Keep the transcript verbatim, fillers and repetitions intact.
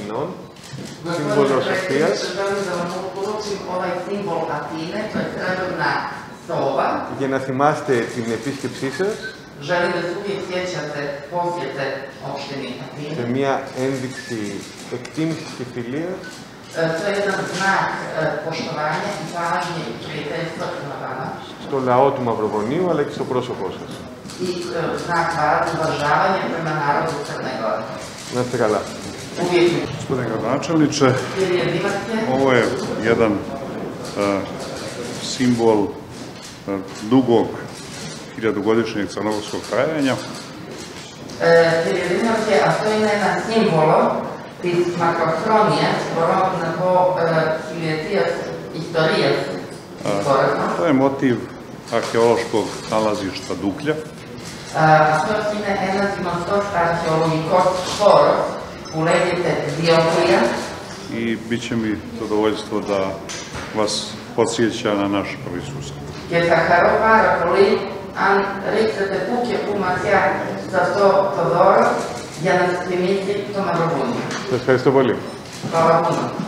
Αθηνών, σύμβολο σοφίας, για να θυμάστε την επίσκεψή σας, σε μια ένδειξη εκτίμησης και φιλίας, στο λαό του Μαυροβουνίου αλλά και στο πρόσωπό σας. Να είστε καλά. Gospodine gradonačelniče, ovo je jedan uh, simbol uh, dugog hiljadugodišnjeg crnogorskog trajanja. A to je jedna simbolo της μακροχρόνιας, μπορώ να πω χιλιετίας ιστορίας της χώρας μας. To je motiv arheološkog nalazišta Duklja. Αυτός είναι ένας γνωστός αρχαιολογικός χώρος που λέγεται Διοκλία. I bit će mi zadovoljstvo da vas podsjeća na naš prvi susret. Και θα χαρώ πάρα πολύ αν ρίξετε που και που ματιά σε αυτό το δώρο για να σας θυμίσει το Μαυροβούνιο. Σας ευχαριστώ πολύ. Παραπάνω.